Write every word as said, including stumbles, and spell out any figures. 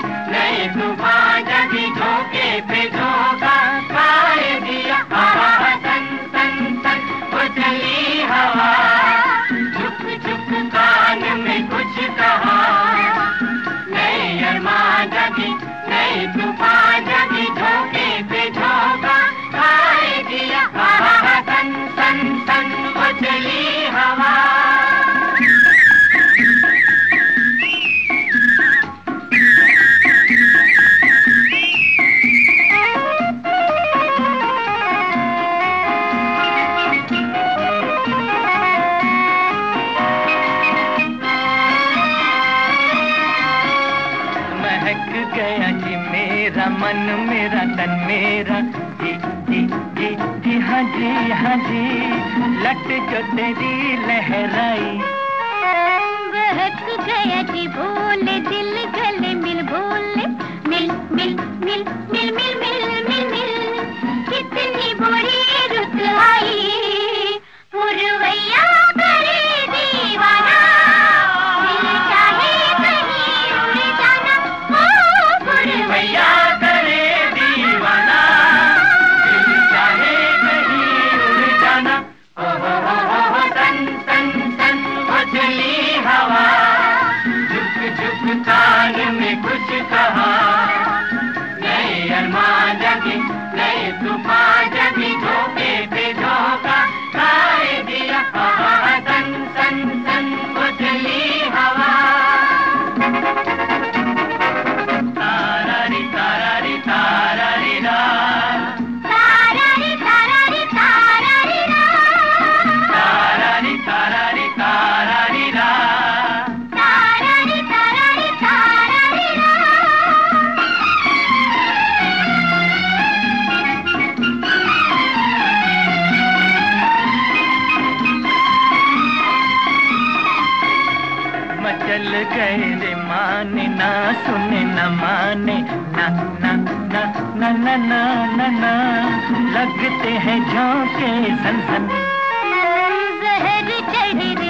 नए तूफान जगी झोंके पे झोंका खाए दिया। आहा सन सन सन उछली हवा, झुक झुक कान में कुछ कहा। नए अरमान जगी नए तूफान जगी झोंके पे झोंका खाए दिया। आहा सन सन सन उछली हवा। गया जी मेरा मन मेरा तन मेरा, जी जी जी जी हाँ जी हाँ जी, लट जो तेरी लहराई। बहक गया जी भोले दिल गले मिल भोले, मिल मिल मिल मिल मिल मिल मिल मिल, कितनी बुरी रुत आई। पुरवैया करे दीवाना, दिल चाहे कहीं उड़ जाना। ओ पुरवैया करे दीवाना, दिल चाहे कहीं उड़ जाना। ओ हो हो हो हो सन सन सन उछली हवा, झुक झुक कान में कुछ कहा। नए अरमान जगी नए तूफान जगी झोंके पे झोंका खाए दिया। आहा सन सन सन उछली हवा। तारारी तारारी तारारी रा, तारारी तारारी तारारी रा, तारारी तारारी तारारी रा। तारारी तारारी तारारी रा। मचल गए रे माने ना सुने न माने, ना ना ना ना ना ना ना ना, लगते हैं झोंके सन सन। जहर चढ़